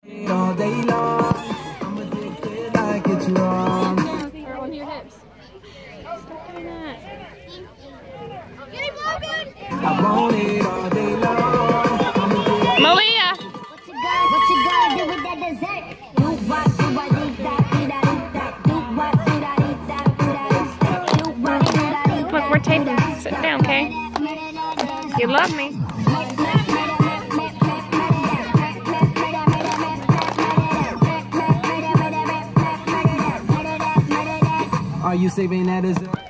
All day long, I'm addicted like it's wrong. Or on your hips. Stop doing that. I want it all day long. I'm addicted. Malia! What you gonna do with that dessert? Do what, do what, do that, do that, do what, do that, do that, do what, do that. Look, we're taping. Sit down, okay? You love me. Are you saving that as